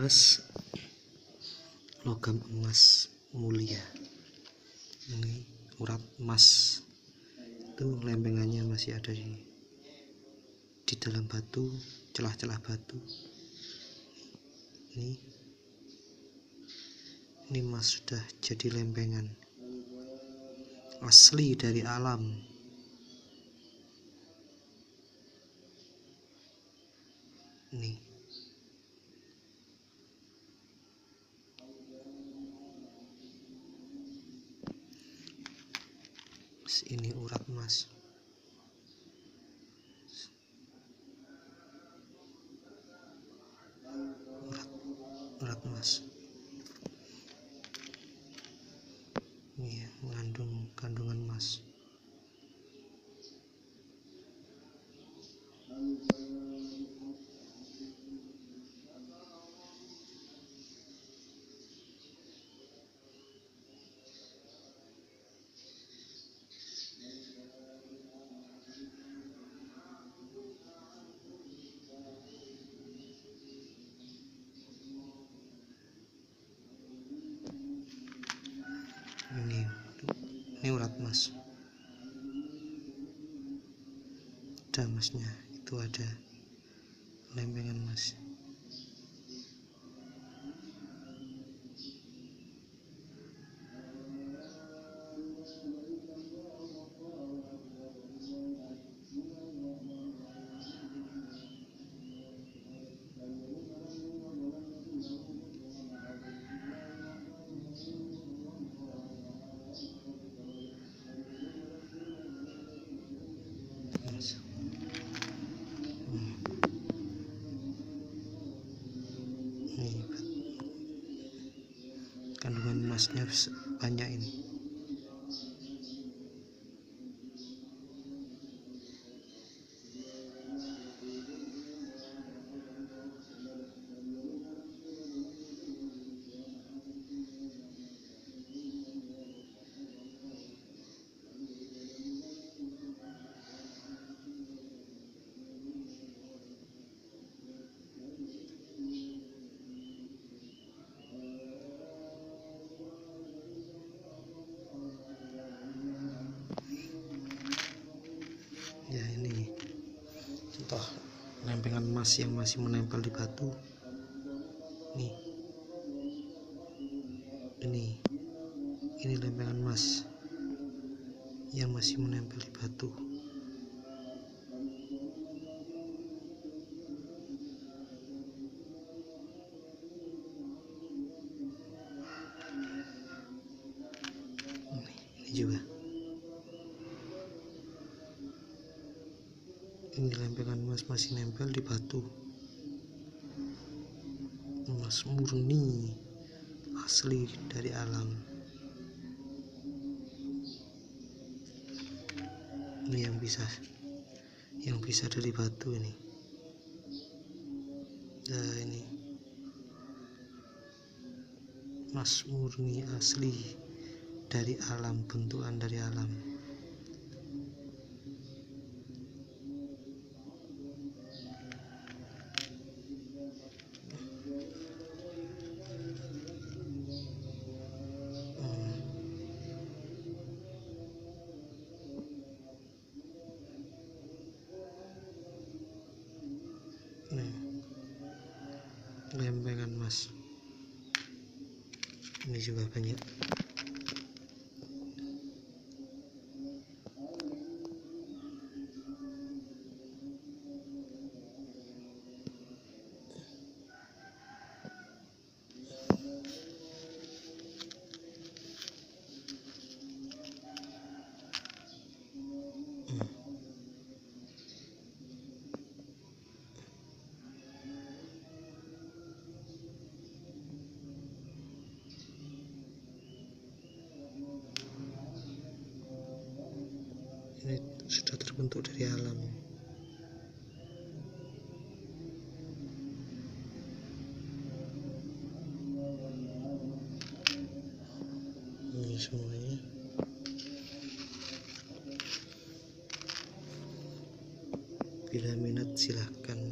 bahas logam emas mulia. Ini urat emas, itu lempengannya masih ada di dalam batu, celah-celah batu. Ini emas sudah jadi lempengan asli dari alam. Ini urat emas. Urat emas. Ini mengandung kandungan emas. Ini urat emas. Ada emasnya, itu ada lempengan emas. Ini kandungan emasnya banyak ini. Ya, ini contoh lempengan emas yang masih menempel di batu. Ini lempengan emas yang masih menempel di batu. Ini juga. Ini lempengan emas masih nempel di batu. Emas murni asli dari alam. Ini yang bisa dari batu ini. Nah, ini emas murni asli dari alam, bentukan dari alam. Lempengan emas ini juga banyak. Ini sudah terbentuk dari alam. Ini semuanya. Bila minat silahkan